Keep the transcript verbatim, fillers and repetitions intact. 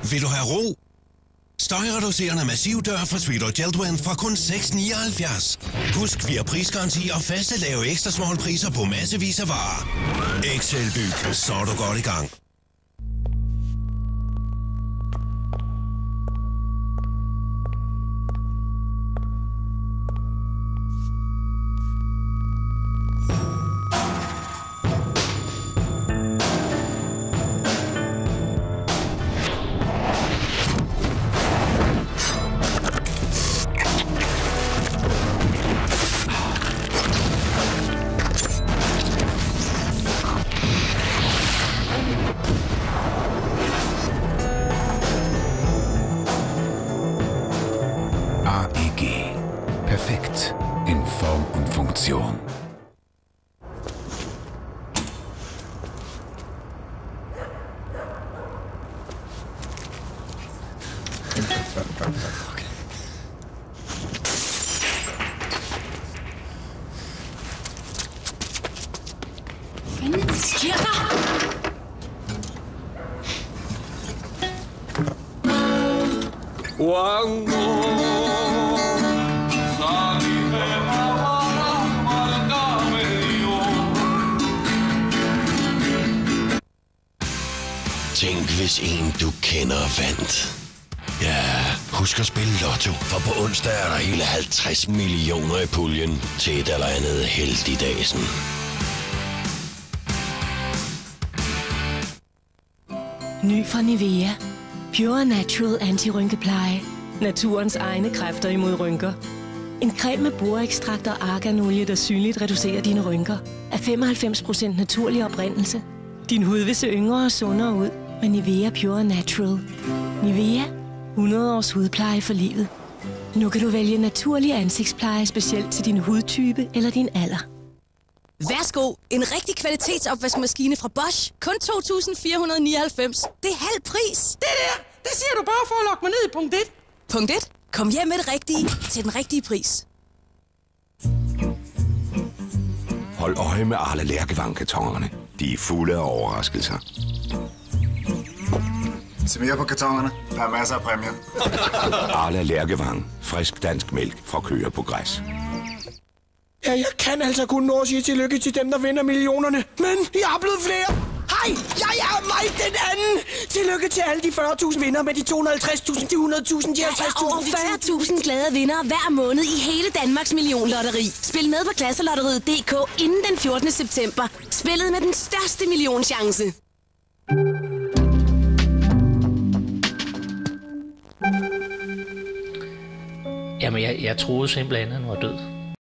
Vil du have ro? Støjreducerende massivdør fra Sweeter Gentleman fra kun seks komma nioghalvfjerds. Husk, vi har prisgaranti og faste lave ekstra small priser på massevis af varer. Excelbyg, så er du godt i gang. A E G. Perfekt in Form und Funktion. Okay. Hvad sker der? Tænk, hvis en du kender vandt. Ja, husk at spille Lotto, for på onsdag er der hele halvtreds millioner i puljen til et eller andet heldigdagsen. Ny fra Nivea. Pure Natural Anti-rynkepleje. Naturens egne kræfter imod rynker. En creme med borekstrakt og arganolie, der synligt reducerer dine rynker. Er femoghalvfems procent naturlig oprindelse. Din hud vil se yngre og sundere ud med Nivea Pure Natural. Nivea. hundrede års hudpleje for livet. Nu kan du vælge naturlig ansigtspleje specielt til din hudtype eller din alder. Værsgo, en rigtig kvalitetsopvaskemaskine fra Bosch. Kun to tusind fire hundrede nioghalvfems. Det er halv pris. Det der, det siger du bare for at lokke mig ned i punkt et. Punkt et. Kom hjem med det rigtige til den rigtige pris. Hold øje med Arla Lærkevang-kartonerne. De er fulde af overraskelser. Se mere på kartonerne. Der er masser af præmier. Arla Lærkevang. Frisk dansk mælk fra køer på græs. Ja, jeg kan altså kun nå at sige tillykke til dem, der vinder millionerne. Men jeg er blevet flere. Hej, jeg er mig den anden. Tillykke til alle de fyrre tusind vinder med de to hundrede og halvtreds tusind, de hundrede tusind, de halvtreds tusind. Over fyrre tusind glade vindere hver måned i hele Danmarks millionlotteri. Spil med på klasselotteriet punktum d k inden den fjortende september. Spillet med den største millionchance. Jamen, jeg, jeg troede simpelthen, at han var død.